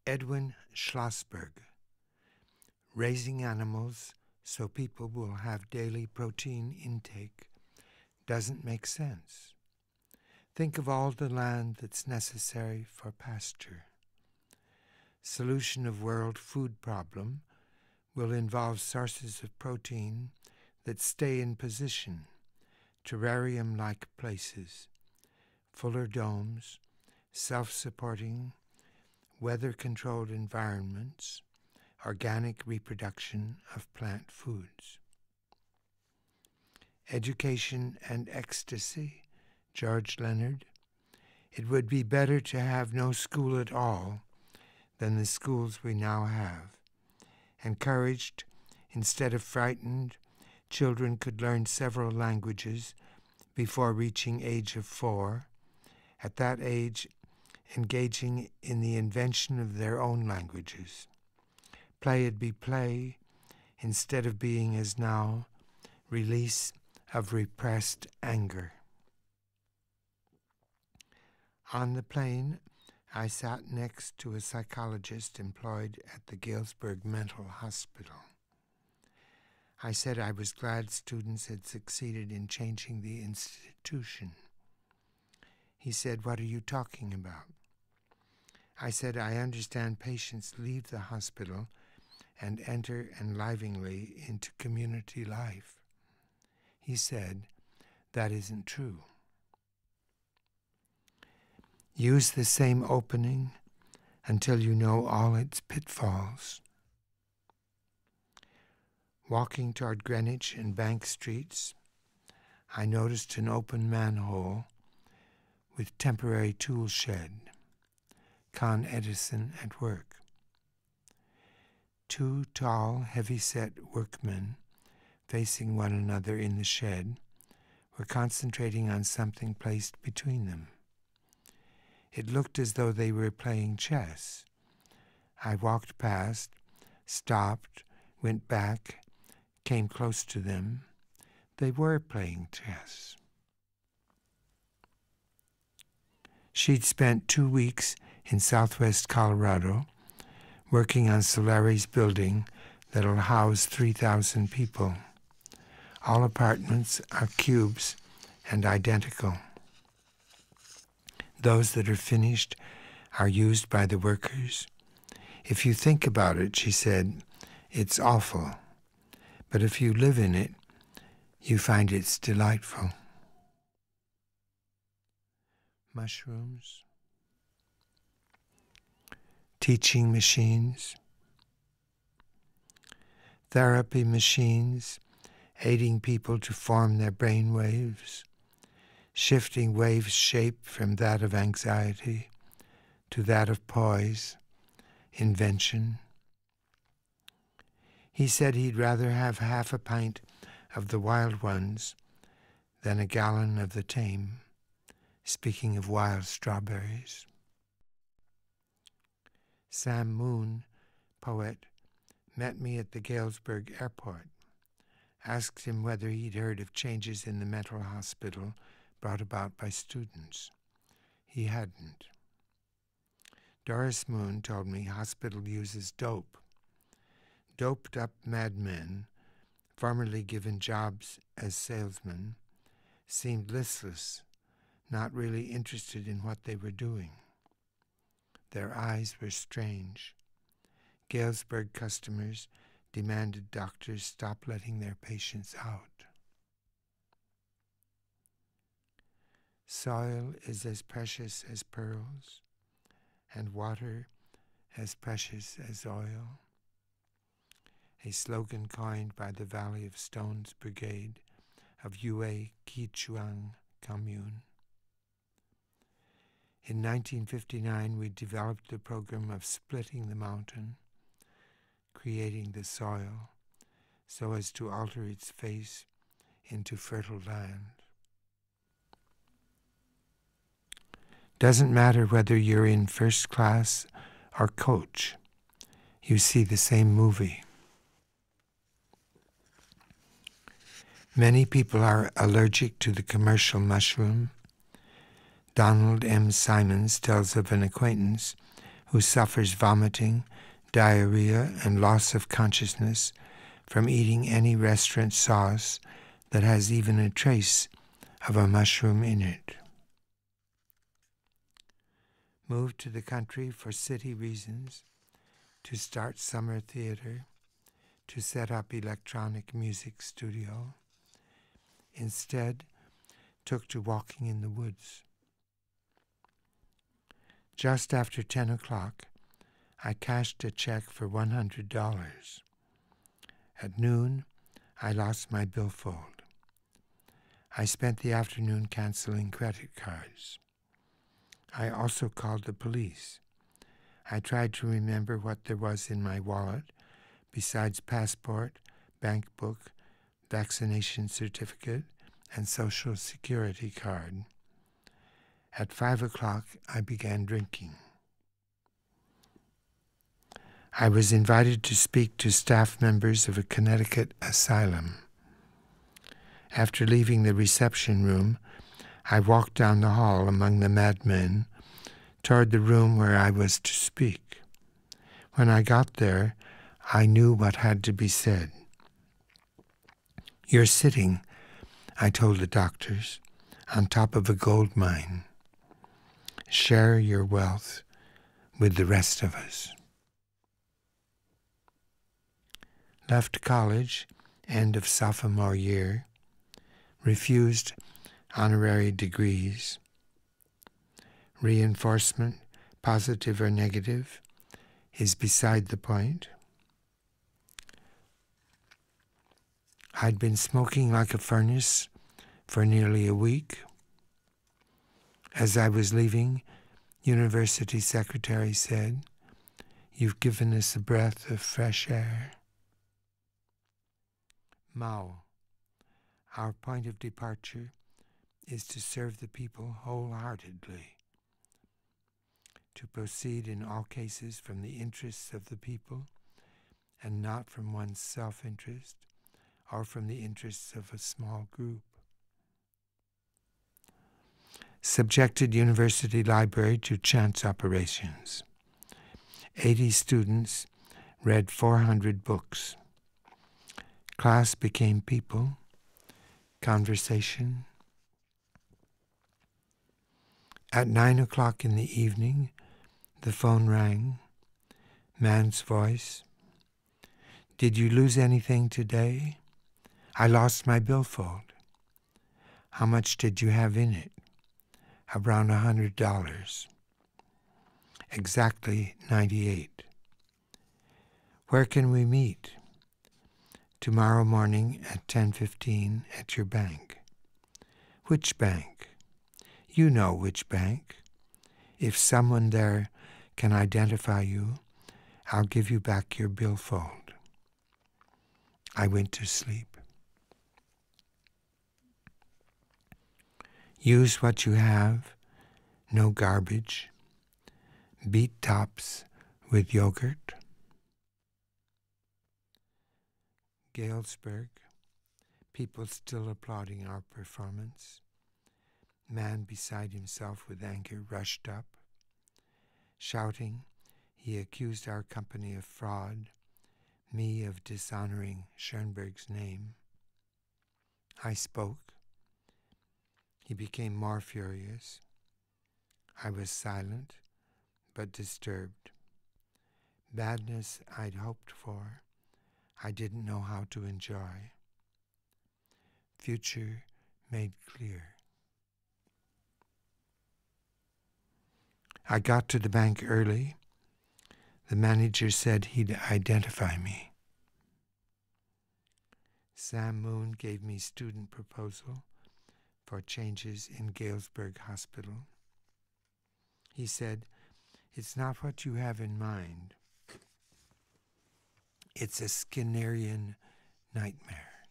Edwin Schlossberg, raising animals so people will have daily protein intake doesn't make sense. Think of all the land that's necessary for pasture. Solution of world food problem will involve sources of protein that stay in position, terrarium-like places, fuller domes, self-supporting, weather-controlled environments, organic reproduction of plant foods. Education and ecstasy, George Leonard. It would be better to have no school at all than the schools we now have. Encouraged, instead of frightened, children could learn several languages before reaching age of 4. At that age, engaging in the invention of their own languages. Play'd be play, instead of being as now, release of repressed anger. On the plane, I sat next to a psychologist employed at the Galesburg Mental Hospital. I said I was glad students had succeeded in changing the institution. He said, "What are you talking about?" I said, "I understand patients leave the hospital and enter enliveningly into community life." He said, "That isn't true." Use the same opening until you know all its pitfalls. Walking toward Greenwich and Bank Streets, I noticed an open manhole with temporary tool shed. Con Edison at work. 2 tall, heavy-set workmen facing one another in the shed were concentrating on something placed between them. It looked as though they were playing chess. I walked past, stopped, went back, came close to them. They were playing chess. She'd spent 2 weeks in southwest Colorado working on Solari's building that'll house 3,000 people. All apartments are cubes and identical. Those that are finished are used by the workers. If you think about it, she said, it's awful. But if you live in it, you find it's delightful. Mushrooms. Teaching machines. Therapy machines, aiding people to form their brain waves, shifting waves' shape from that of anxiety to that of poise, invention. He said he'd rather have half a pint of the wild ones than a gallon of the tame, speaking of wild strawberries. Sam Moon, poet, met me at the Galesburg airport, asked him whether he'd heard of changes in the mental hospital brought about by students. He hadn't. Doris Moon told me hospital uses dope. Doped-up madmen, formerly given jobs as salesmen, seemed listless, not really interested in what they were doing. Their eyes were strange. Galesburg customers demanded doctors stop letting their patients out. Soil is as precious as pearls, and water as precious as oil. A slogan coined by the Valley of Stones Brigade of Yue Qichuang Commune. In 1959, we developed the program of splitting the mountain, creating the soil, so as to alter its face into fertile land. Doesn't matter whether you're in first class or coach, you see the same movie. Many people are allergic to the commercial mushroom. Donald M. Simons tells of an acquaintance who suffers vomiting, diarrhea, and loss of consciousness from eating any restaurant sauce that has even a trace of a mushroom in it. Moved to the country for city reasons, to start summer theater, to set up electronic music studio. Instead, took to walking in the woods. Just after 10 o'clock, I cashed a check for $100. At noon, I lost my billfold. I spent the afternoon canceling credit cards. I also called the police. I tried to remember what there was in my wallet, besides passport, bank book, vaccination certificate, and Social Security card. At 5 o'clock, I began drinking. I was invited to speak to staff members of a Connecticut asylum. After leaving the reception room, I walked down the hall among the madmen toward the room where I was to speak. When I got there, I knew what had to be said. "You're sitting," I told the doctors, "on top of a gold mine. Share your wealth with the rest of us." Left college, end of sophomore year. Refused honorary degrees. Reinforcement, positive or negative, is beside the point. I'd been smoking like a furnace for nearly a week. As I was leaving, University Secretary said, "You've given us a breath of fresh air." Mao, our point of departure is to serve the people wholeheartedly, to proceed in all cases from the interests of the people and not from one's self-interest or from the interests of a small group. Subjected university library to chance operations. 80 students read 400 books. Class became people, conversation. At 9 o'clock in the evening, the phone rang. Man's voice. "Did you lose anything today?" "I lost my billfold." "How much did you have in it?" "Around $100. "Exactly 98. "Where can we meet?" "Tomorrow morning at 10:15 at your bank." "Which bank?" "You know which bank. If someone there can identify you, I'll give you back your billfold." I went to sleep. Use what you have, no garbage. Beet tops with yogurt. Galesburg, people still applauding our performance. Man beside himself with anger rushed up. Shouting, he accused our company of fraud, me of dishonoring Schoenberg's name. I spoke. He became more furious. I was silent, but disturbed. Badness I'd hoped for, I didn't know how to enjoy. Future made clear. I got to the bank early. The manager said he'd identify me. Sam Moon gave me student proposal for changes in Galesburg Hospital. He said, "It's not what you have in mind. It's a Skinnerian nightmare."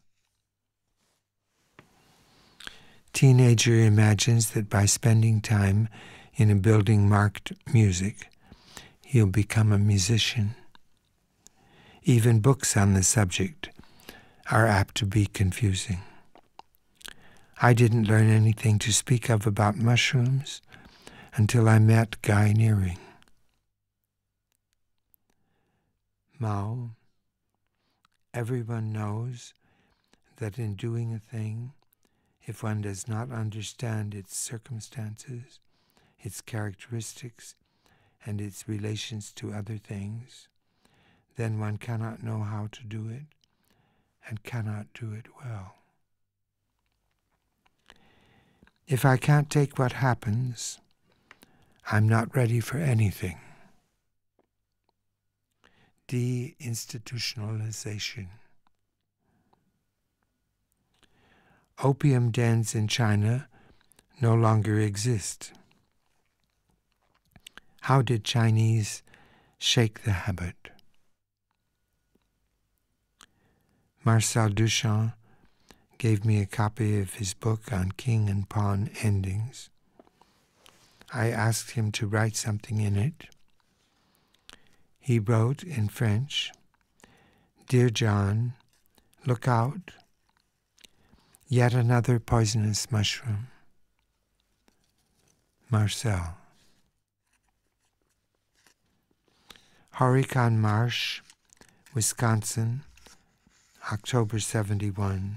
Teenager imagines that by spending time in a building marked music, he'll become a musician. Even books on the subject are apt to be confusing. I didn't learn anything to speak of about mushrooms until I met Guy Nearing. Mao, everyone knows that in doing a thing, if one does not understand its circumstances, its characteristics, and its relations to other things, then one cannot know how to do it and cannot do it well. If I can't take what happens, I'm not ready for anything. Deinstitutionalization. Opium dens in China no longer exist. How did Chinese shake the habit? Marcel Duchamp gave me a copy of his book on king and pawn endings. I asked him to write something in it. He wrote in French, "Dear John, look out, yet another poisonous mushroom. Marcel." Horicon Marsh, Wisconsin, October 71.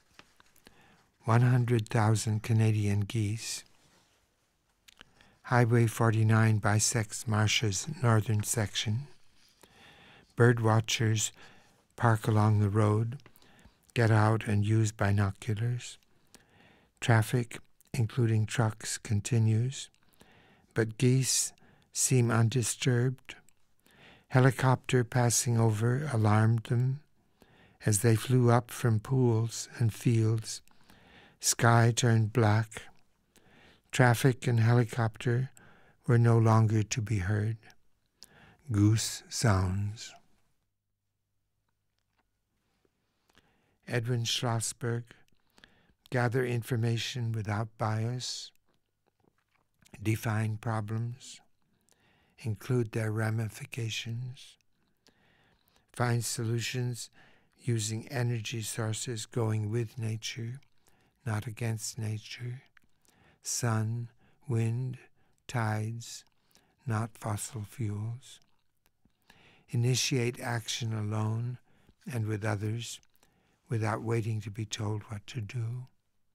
100,000 Canadian geese. Highway 49 bisects Marsh's northern section. Bird watchers park along the road, get out and use binoculars. Traffic, including trucks, continues, but geese seem undisturbed. Helicopter passing over alarmed them as they flew up from pools and fields. Sky turned black. Traffic and helicopter were no longer to be heard. Goose sounds. Edwin Schlossberg, gather information without bias, define problems, include their ramifications, find solutions using energy sources going with nature, not against nature, sun, wind, tides, not fossil fuels. Initiate action alone and with others without waiting to be told what to do.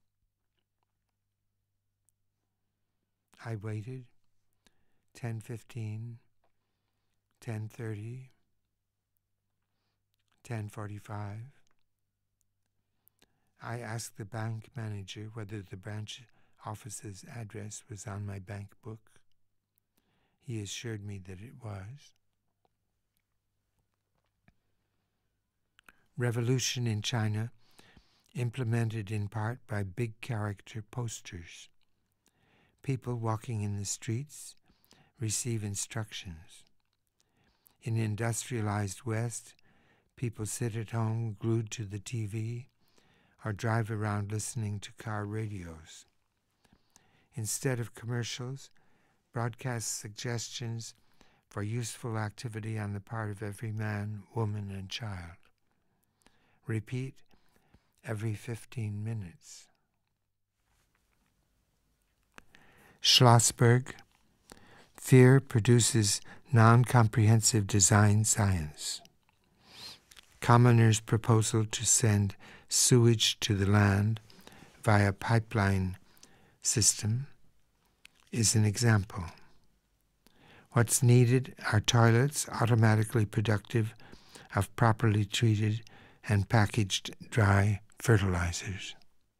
I waited. 10:15, 10:30, 10:45. I asked the bank manager whether the branch office's address was on my bank book. He assured me that it was. Revolution in China, implemented in part by big character posters. People walking in the streets receive instructions. In industrialized West, people sit at home glued to the TV or drive around listening to car radios. Instead of commercials, broadcast suggestions for useful activity on the part of every man, woman, and child. Repeat every 15 minutes. Schlossberg, fear produces non-comprehensive design science. Commoners' proposal to send sewage to the land via pipeline system is an example. What's needed are toilets automatically productive of properly treated and packaged dry fertilizers.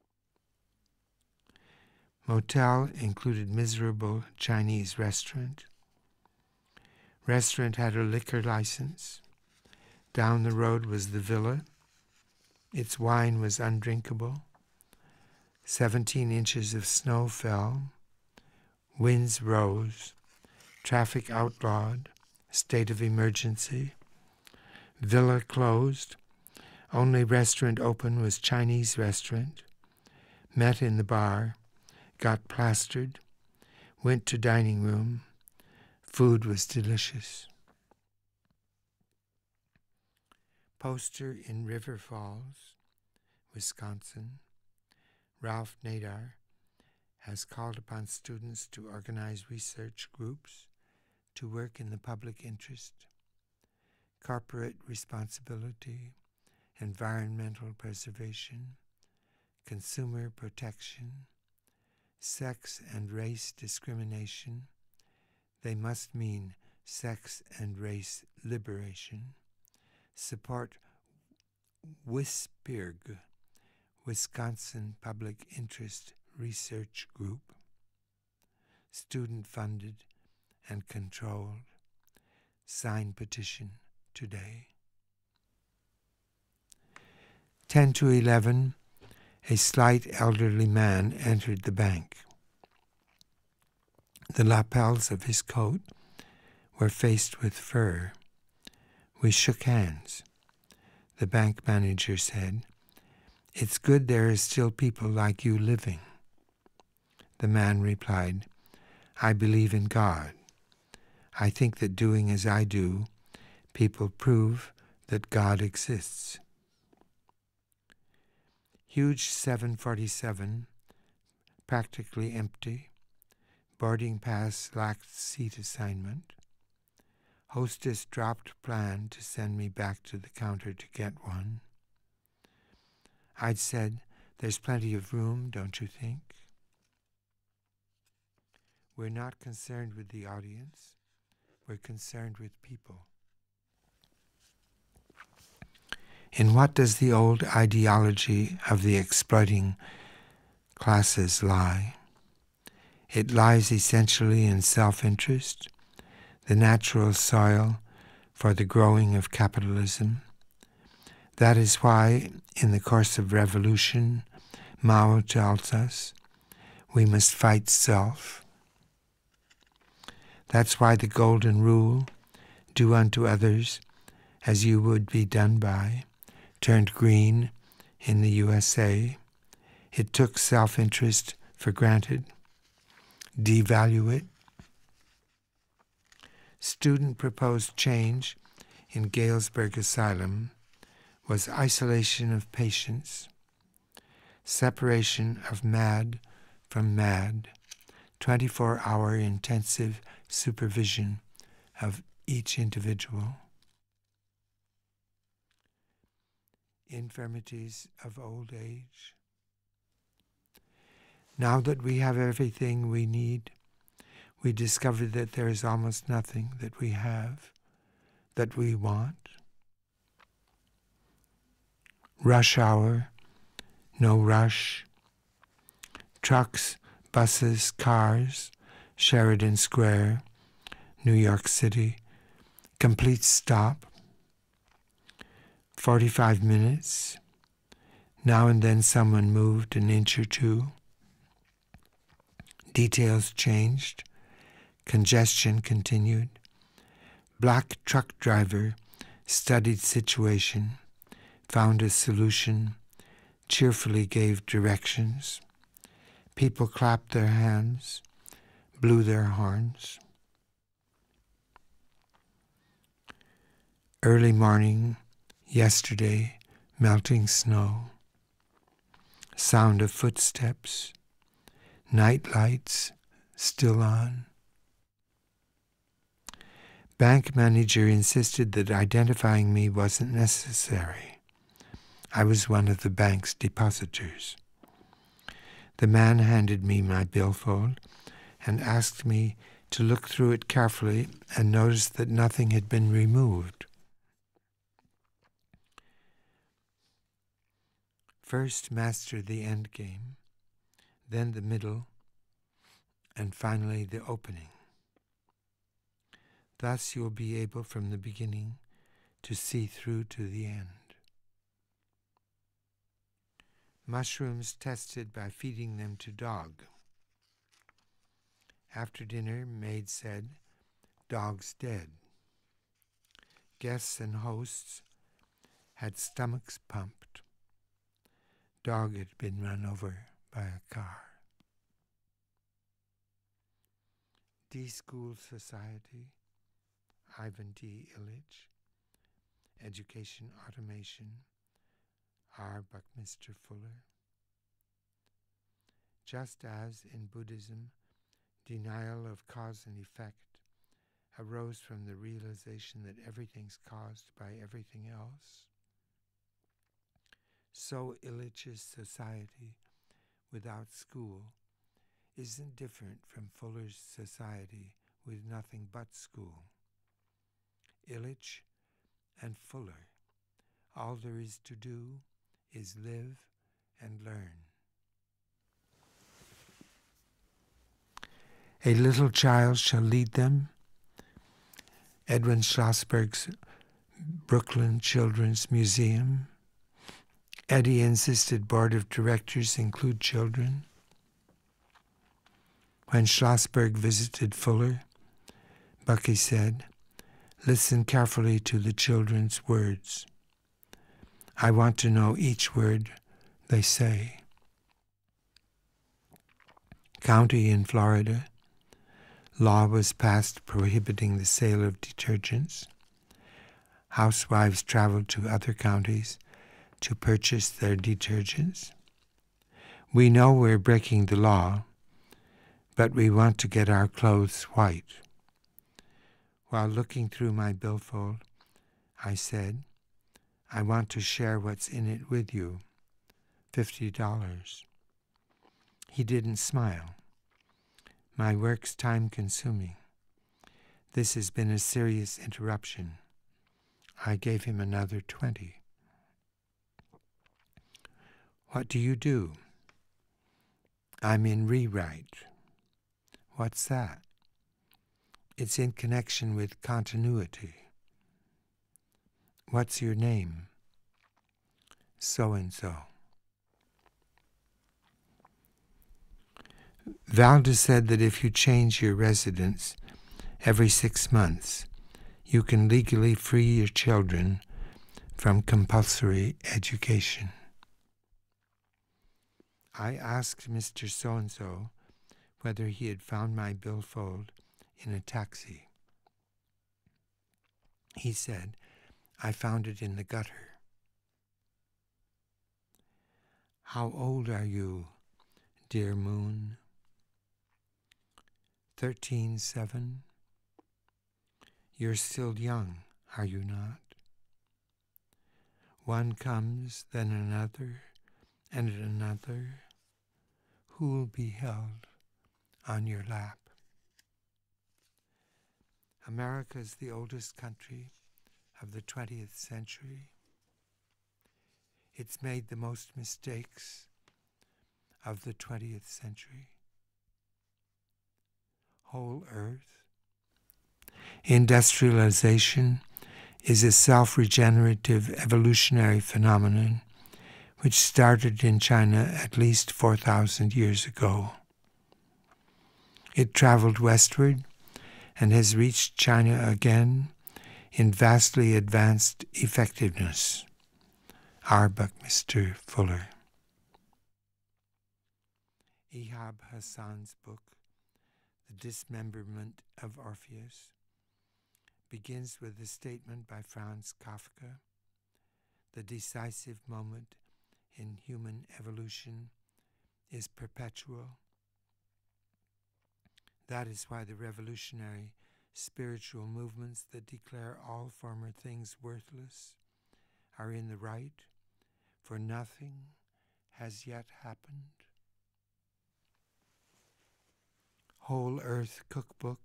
Motel included miserable Chinese restaurant. Restaurant had a liquor license. Down the road was the villa. Its wine was undrinkable. 17 inches of snow fell. Winds rose. Traffic outlawed. State of emergency. Villa closed. Only restaurant open was Chinese restaurant. Met in the bar. Got plastered. Went to dining room. Food was delicious. Poster in River Falls, Wisconsin. Ralph Nadar has called upon students to organize research groups to work in the public interest. corporate responsibility, environmental preservation, consumer protection, sex and race discrimination. They must mean sex and race liberation. Support WISPIRG, Wisconsin Public Interest Research Group, student-funded and controlled. Sign petition today. 10 to 11, a slight elderly man entered the bank. The lapels of his coat were faced with fur. We shook hands. The bank manager said, "It's good there are still people like you living." The man replied, "I believe in God. I think that doing as I do, people prove that God exists." Huge 747, practically empty. Boarding pass lacked seat assignment. Hostess dropped plan to send me back to the counter to get one. I'd said, "There's plenty of room, don't you think?" We're not concerned with the audience. We're concerned with people. In what does the old ideology of the exploiting classes lie? It lies essentially in self-interest, the natural soil for the growing of capitalism. That is why, in the course of revolution, Mao tells us, we must fight self. That's why the golden rule, do unto others as you would be done by, turned green in the USA. It took self-interest for granted. Devalue it. Student proposed change in Galesburg Asylum was isolation of patients, separation of mad from mad, 24-hour intensive supervision of each individual. Infirmities of old age. Now that we have everything we need, we discover that there is almost nothing that we have that we want. Rush hour, no rush. Trucks, buses, cars, Sheridan Square, New York City, complete stop. 45 minutes. Now and then someone moved an inch or two. Details changed. Congestion continued. Black truck driver studied situation, found a solution, cheerfully gave directions. People clapped their hands, blew their horns. Early morning, yesterday, melting snow. Sound of footsteps. Night lights still on. Bank manager insisted that identifying me wasn't necessary. I was one of the bank's depositors. The man handed me my billfold and asked me to look through it carefully and notice that nothing had been removed. First, master the end game, then the middle, and finally the opening. Thus you will be able from the beginning to see through to the end. Mushrooms tested by feeding them to dog. After dinner, maid said, "Dog's dead." Guests and hosts had stomachs pumped. Dog had been run over by a car. D-School Society, Ivan D. Illich. Education Automation, R. Buckminster Fuller. Just as in Buddhism, denial of cause and effect arose from the realization that everything's caused by everything else. So Illich's society without school isn't different from Fuller's society with nothing but school. Illich and Fuller, all there is to do is live and learn. A little child shall lead them. Edwin Schlossberg's Brooklyn Children's Museum. Eddie insisted board of directors include children. When Schlossberg visited Fuller, Bucky said, "Listen carefully to the children's words. I want to know each word they say." County in Florida, law was passed prohibiting the sale of detergents. Housewives traveled to other counties to purchase their detergents. We know we're breaking the law, but we want to get our clothes white. While looking through my billfold, I said, "I want to share what's in it with you, $50. He didn't smile. My work's time-consuming. This has been a serious interruption. I gave him another 20. What do you do? I'm in rewrite. What's that? It's in connection with continuity. What's your name? So-and-so. Valda said that if you change your residence every 6 months, you can legally free your children from compulsory education. I asked Mr. So-and-so whether he had found my billfold in a taxi. He said, "I found it in the gutter." How old are you, dear moon? 13.7. You're still young, are you not? One comes, then another, and another. Who'll be held on your lap? America is the oldest country of the 20th century. It's made the most mistakes of the 20th century. Whole Earth. Industrialization is a self-regenerative evolutionary phenomenon which started in China at least 4,000 years ago. It traveled westward and has reached China again in vastly advanced effectiveness. R. Buckminster Fuller. Ihab Hassan's book, The Dismemberment of Orpheus, begins with a statement by Franz Kafka: "The decisive moment in human evolution is perpetual. That is why the revolutionary spiritual movements that declare all former things worthless are in the right, for nothing has yet happened." Whole Earth Cookbook.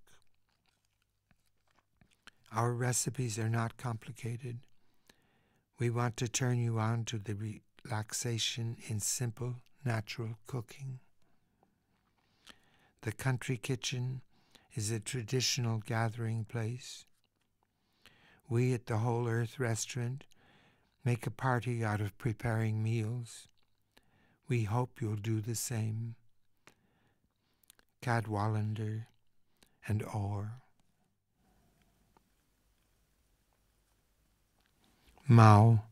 Our recipes are not complicated. We want to turn you on to the relaxation in simple, natural cooking. The country kitchen is a traditional gathering place. We at the Whole Earth Restaurant make a party out of preparing meals. We hope you'll do the same. Cadwallander and Orr. Mao.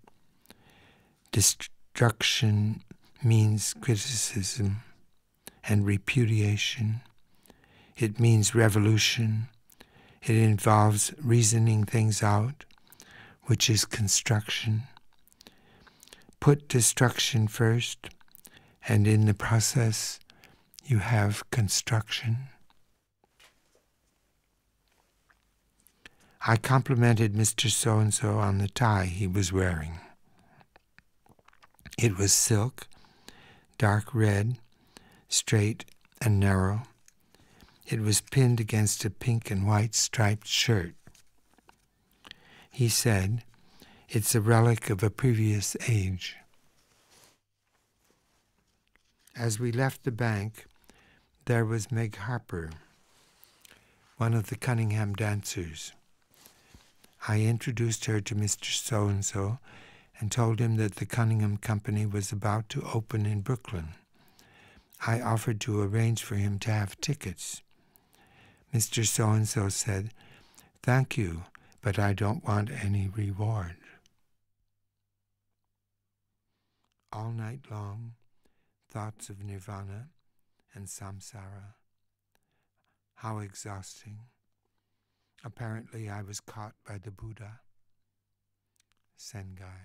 Destruction means criticism and repudiation. It means revolution. It involves reasoning things out, which is construction. Put destruction first, and in the process, you have construction. I complimented Mr. So-and-so on the tie he was wearing. It was silk, dark red, straight and narrow. It was pinned against a pink and white striped shirt. He said, "It's a relic of a previous age." As we left the bank, there was Meg Harper, one of the Cunningham dancers. I introduced her to Mr. So-and-so and told him that the Cunningham Company was about to open in Brooklyn. I offered to arrange for him to have tickets. Mr. So-and-so said, "Thank you, but I don't want any reward." All night long, thoughts of nirvana and samsara. How exhausting. Apparently I was caught by the Buddha. Sengai.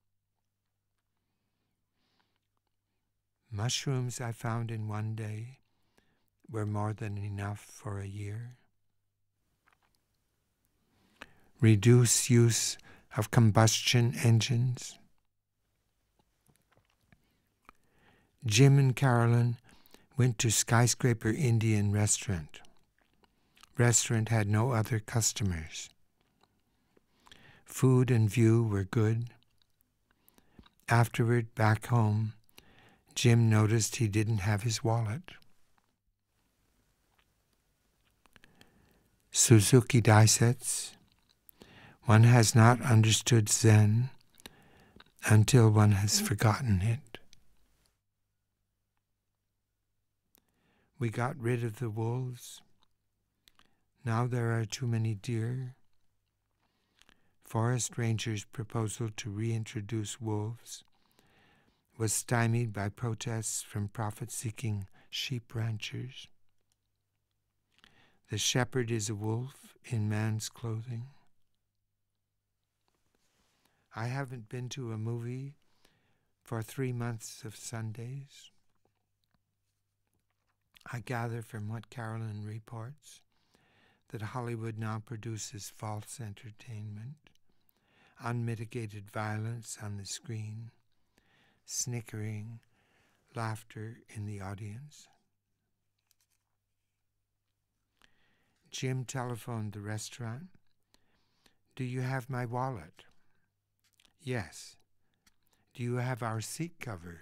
Mushrooms I found in one day were more than enough for a year. Reduce use of combustion engines. Jim and Carolyn went to Skyscraper Indian Restaurant. Restaurant had no other customers. Food and view were good. Afterward, back home, Jim noticed he didn't have his wallet. Suzuki Daisets. One has not understood Zen until one has forgotten it. We got rid of the wolves. Now there are too many deer. Forest rangers' proposal to reintroduce wolves was stymied by protests from profit-seeking sheep ranchers. The shepherd is a wolf in man's clothing. I haven't been to a movie for 3 months of Sundays. I gather from what Carolyn reports that Hollywood now produces false entertainment, unmitigated violence on the screen, snickering, laughter in the audience. Jim telephoned the restaurant. "Do you have my wallet?" "Yes." "Do you have our seat cover?"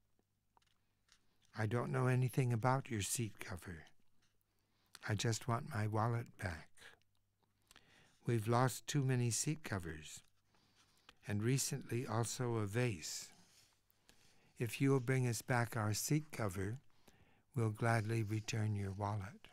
"I don't know anything about your seat cover. I just want my wallet back. We've lost too many seat covers, and recently also a vase. If you'll bring us back our seat cover, we'll gladly return your wallet."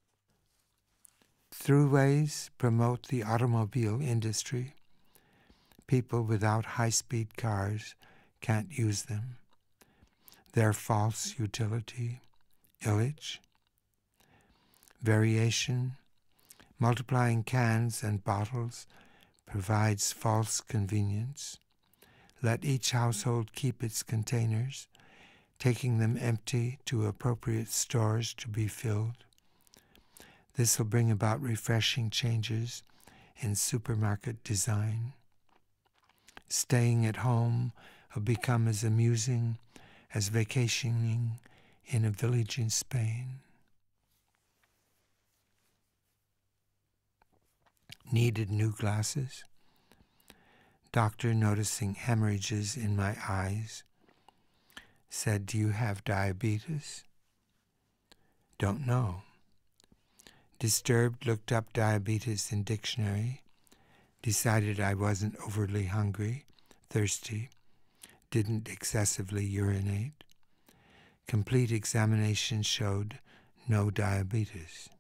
Throughways promote the automobile industry. People without high-speed cars can't use them. Their false utility, Illich. Variation, multiplying cans and bottles provides false convenience. Let each household keep its containers, taking them empty to appropriate stores to be filled. This will bring about refreshing changes in supermarket design. Staying at home will become as amusing as vacationing in a village in Spain. Needed new glasses. Doctor, noticing hemorrhages in my eyes, said, "Do you have diabetes?" "Don't know." Disturbed, looked up diabetes in dictionary, decided I wasn't overly hungry, thirsty, didn't excessively urinate. Complete examination showed no diabetes.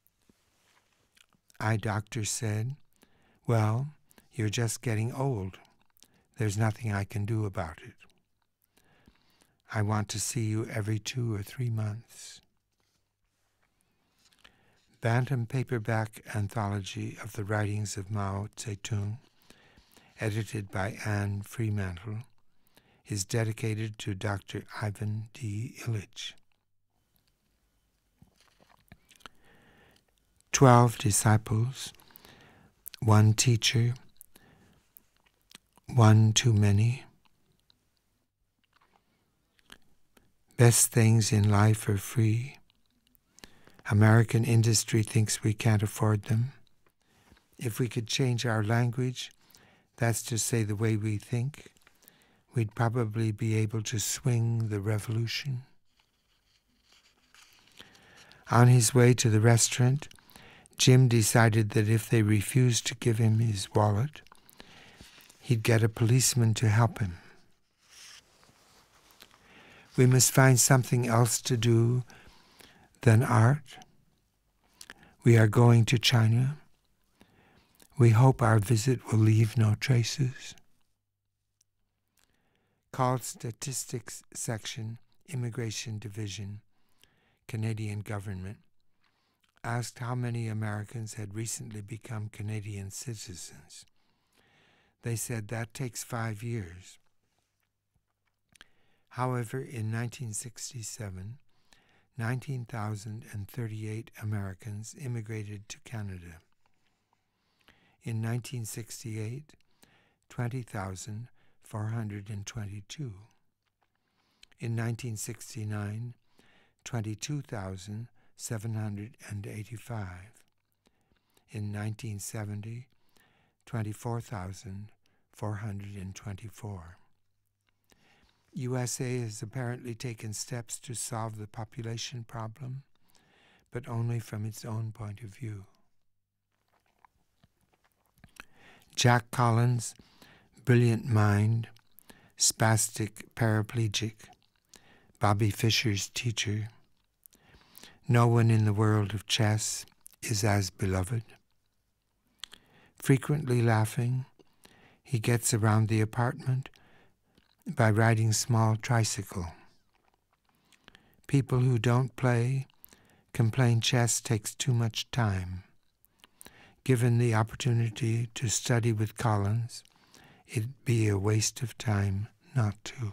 Eye doctor said, "Well, you're just getting old. There's nothing I can do about it. I want to see you every 2 or 3 months." Bantam paperback anthology of the writings of Mao Zedong, edited by Anne Fremantle, is dedicated to Dr. Ivan D. Illich. 12 disciples, one teacher, one too many. Best things in life are free. American industry thinks we can't afford them. If we could change our language, that's to say the way we think, we'd probably be able to swing the revolution. On his way to the restaurant, Jim decided that if they refused to give him his wallet, he'd get a policeman to help him. We must find something else to do than art. We are going to China. We hope our visit will leave no traces. Called Statistics Section, Immigration Division, Canadian government, asked how many Americans had recently become Canadian citizens. They said that takes 5 years. However, in 1967, 19,038 Americans immigrated to Canada. In 1968, 20,422. In 1969, 22,785. In 1970, 24,424. USA has apparently taken steps to solve the population problem, but only from its own point of view. Jack Collins, brilliant mind, spastic paraplegic, Bobby Fischer's teacher. No one in the world of chess is as beloved. Frequently laughing, he gets around the apartment by riding small tricycle. People who don't play complain chess takes too much time. Given the opportunity to study with Collins, it'd be a waste of time not to.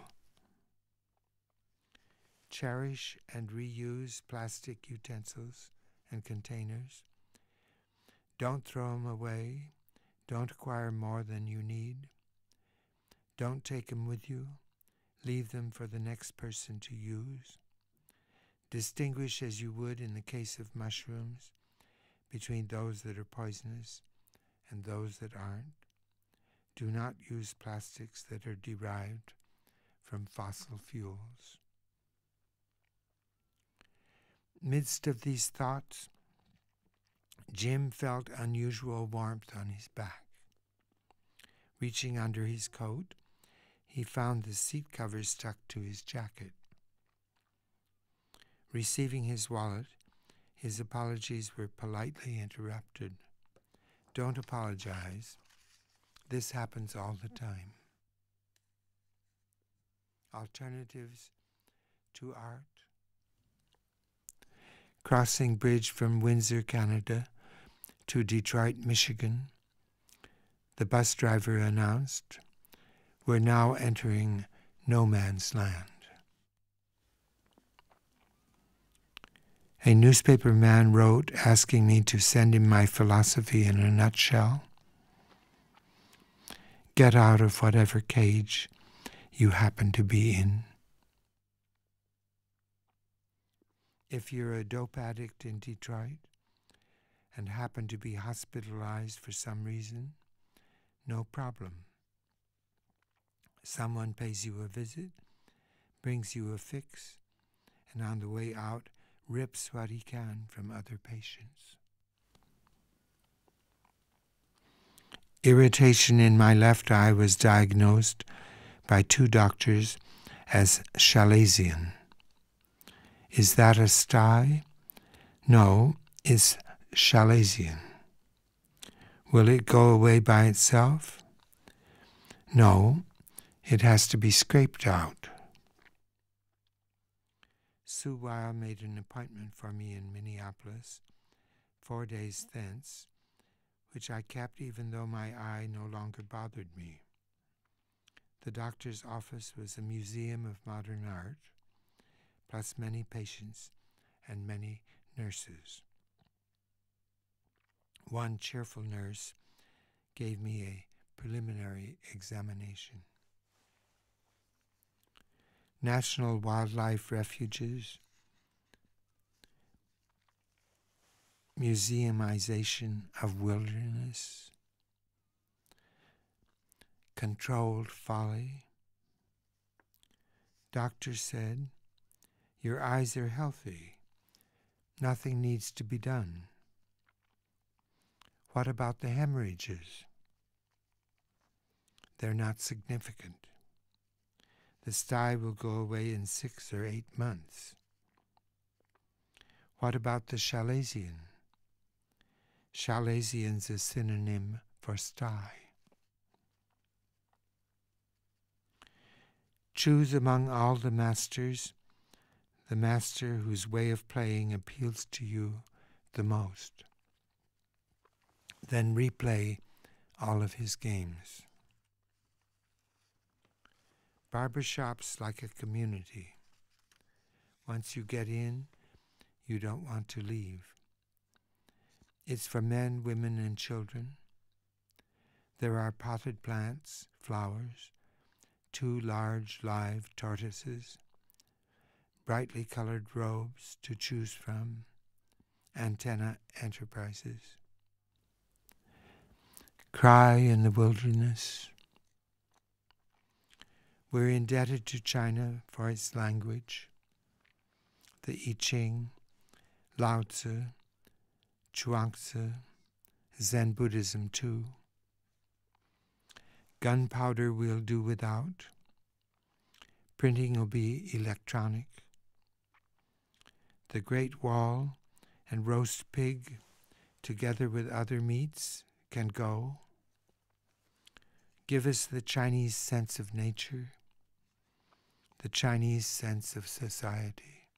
Cherish and reuse plastic utensils and containers. Don't throw them away. Don't acquire more than you need. Don't take them with you. Leave them for the next person to use. Distinguish as you would in the case of mushrooms between those that are poisonous and those that aren't. Do not use plastics that are derived from fossil fuels. Midst of these thoughts, Jim felt unusual warmth on his back. Reaching under his coat, he found the seat cover stuck to his jacket. Receiving his wallet, his apologies were politely interrupted. Don't apologize. This happens all the time. Alternatives to art. Crossing bridge from Windsor, Canada, to Detroit, Michigan, the bus driver announced, "We're now entering no man's land." A newspaper man wrote asking me to send him my philosophy in a nutshell. Get out of whatever cage you happen to be in. If you're a dope addict in Detroit and happen to be hospitalized for some reason, no problem. Someone pays you a visit, brings you a fix, and on the way out, rips what he can from other patients. Irritation in my left eye was diagnosed by 2 doctors as chalazion. Is that a sty? No, it's chalazion. Will it go away by itself? No, it has to be scraped out. Sue Weil made an appointment for me in Minneapolis 4 days thence, which I kept even though my eye no longer bothered me. The doctor's office was a museum of modern art, plus many patients and many nurses. One cheerful nurse gave me a preliminary examination. National wildlife refuges, museumization of wilderness, controlled folly. Doctor said, "Your eyes are healthy. Nothing needs to be done." What about the hemorrhages? They're not significant. The sty will go away in 6 or 8 months. What about the chalazion? Chalazion's a synonym for sty. Choose among all the masters the master whose way of playing appeals to you the most. Then replay all of his games. Barbershops like a community. Once you get in, you don't want to leave. It's for men, women, and children. There are potted plants, flowers, 2 large live tortoises, brightly colored robes to choose from, antenna enterprises. Cry in the wilderness. We're indebted to China for its language, the I Ching, Lao Tzu, Chuang-Tzu, Zen Buddhism too. Gunpowder we'll do without. Printing will be electronic. The Great Wall and roast pig, together with other meats, can go. Give us the Chinese sense of nature, the Chinese sense of society.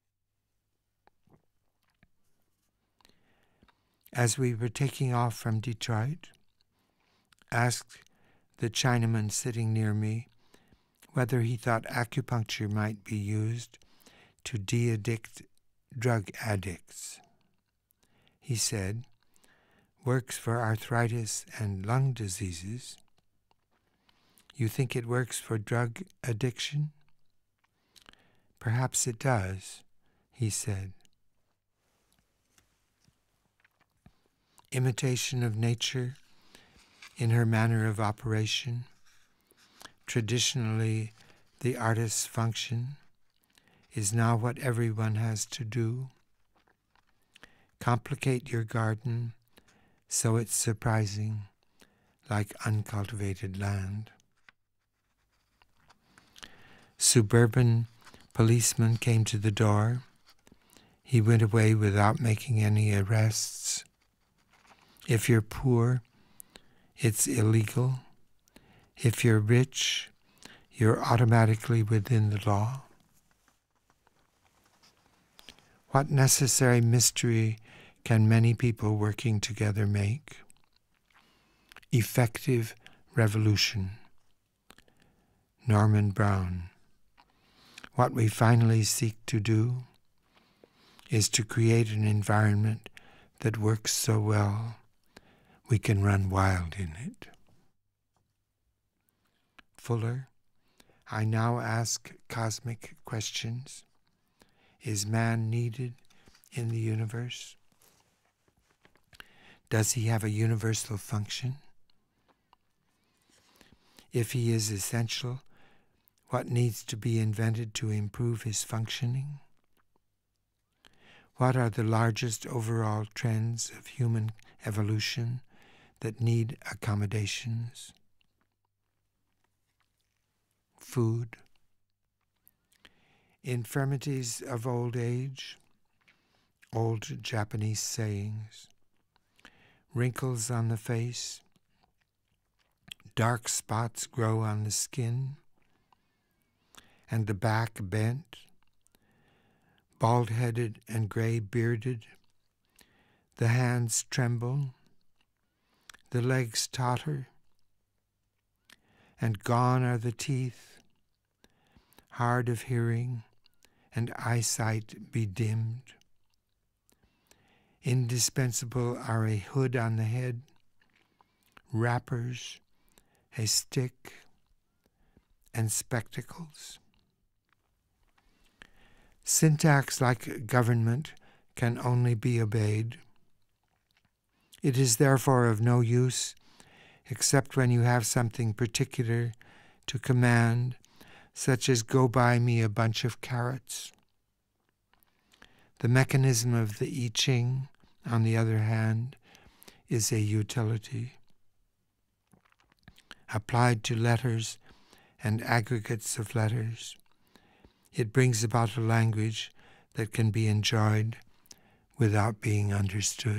As we were taking off from Detroit, asked the Chinaman sitting near me whether he thought acupuncture might be used to de-addict drug addicts. He said, "Works for arthritis and lung diseases. You think it works for drug addiction?" "Perhaps it does," he said. Imitation of nature in her manner of operation, traditionally the artist's function, is now what everyone has to do. Complicate your garden so it's surprising, like uncultivated land. Suburban policeman came to the door. He went away without making any arrests. If you're poor, it's illegal. If you're rich, you're automatically within the law. What necessary mystery can many people working together make? Effective revolution. Norman Brown. What we finally seek to do is to create an environment that works so well we can run wild in it. Fuller, I now ask cosmic questions. Is man needed in the universe? Does he have a universal function? If he is essential, what needs to be invented to improve his functioning? What are the largest overall trends of human evolution that need accommodations? Food. Infirmities of old age, old Japanese sayings, wrinkles on the face, dark spots grow on the skin, and the back bent, bald-headed and gray-bearded, the hands tremble, the legs totter, and gone are the teeth, hard of hearing, and eyesight bedimmed. Indispensable are a hood on the head, wrappers, a stick, and spectacles. Syntax, like government, can only be obeyed. It is therefore of no use except when you have something particular to command, such as go buy me a bunch of carrots. The mechanism of the I Ching, on the other hand, is a utility. Applied to letters and aggregates of letters, it brings about a language that can be enjoyed without being understood.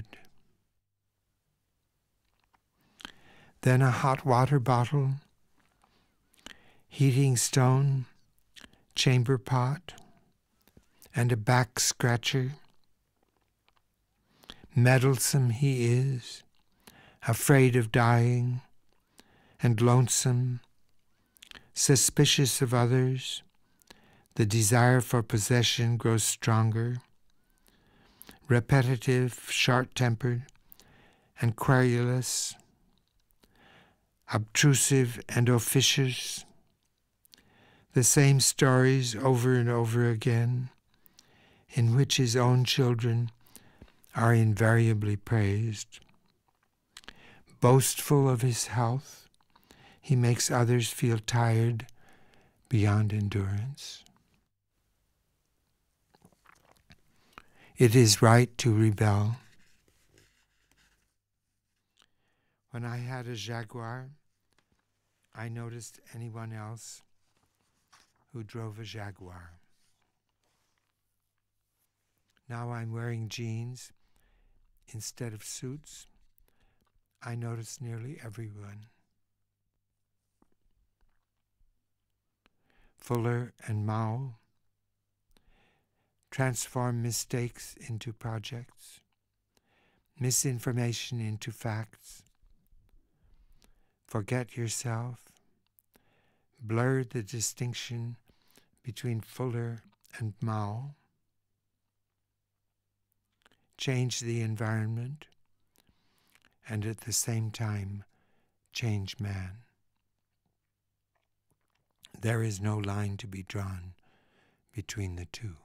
Then a hot water bottle, heating stone, chamber pot, and a back scratcher. Meddlesome he is, afraid of dying, and lonesome, suspicious of others. The desire for possession grows stronger, repetitive, short-tempered, and querulous, obtrusive and officious. The same stories over and over again, in which his own children are invariably praised. Boastful of his health, he makes others feel tired beyond endurance. It is right to rebel. When I had a Jaguar, I noticed anyone else who drove a Jaguar. Now I'm wearing jeans instead of suits. I notice nearly everyone. Fuller and Mao transform mistakes into projects, misinformation into facts. Forget yourself, blur the distinction between Fuller and Mao, change the environment, and at the same time change man. There is no line to be drawn between the two.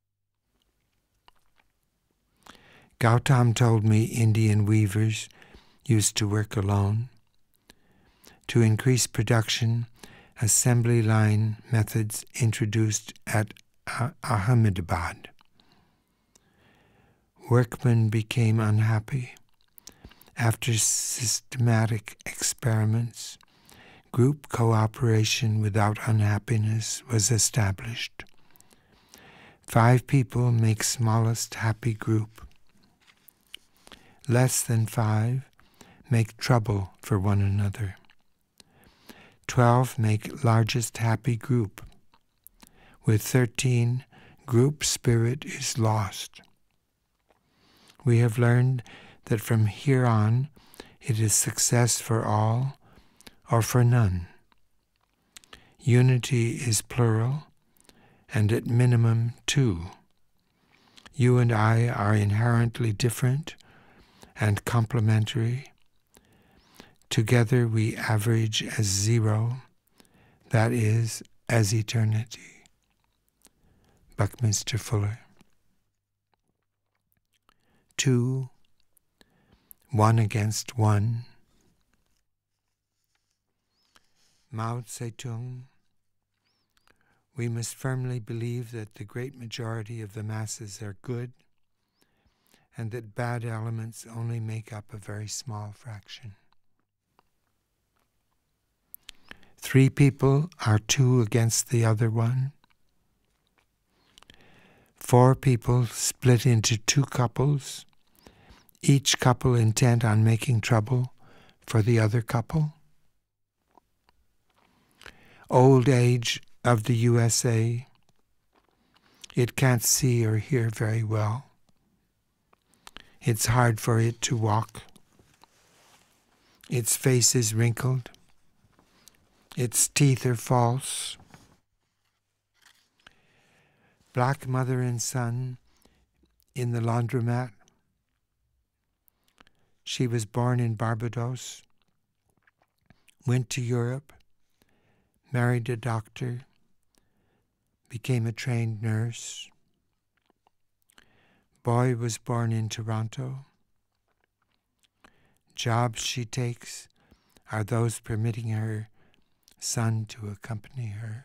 Gautam told me Indian weavers used to work alone. To increase production, assembly line methods introduced at Ahmedabad. Workmen became unhappy. After systematic experiments, group cooperation without unhappiness was established. 5 people make smallest happy group. Less than 5 make trouble for one another. 12 make largest happy group. With 13, group spirit is lost. We have learned that from here on, it is success for all or for none. Unity is plural, and at minimum 2. You and I are inherently different and complementary. Together we average as 0, that is, as eternity. Buckminster Fuller. 2, 1 against 1. Mao Zedong. We must firmly believe that the great majority of the masses are good, and that bad elements only make up a very small fraction. 3 people are 2 against the other one. 4 people split into 2 couples, each couple intent on making trouble for the other couple. Old age of the USA. It can't see or hear very well. It's hard for it to walk. Its face is wrinkled. Its teeth are false. Black mother and son in the laundromat. She was born in Barbados. Went to Europe, married a doctor, became a trained nurse. Boy was born in Toronto. Jobs she takes are those permitting her son to accompany her.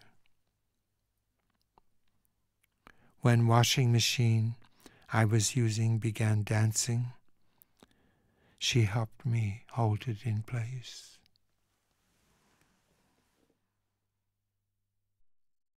When washing machine I was using began dancing, she helped me hold it in place.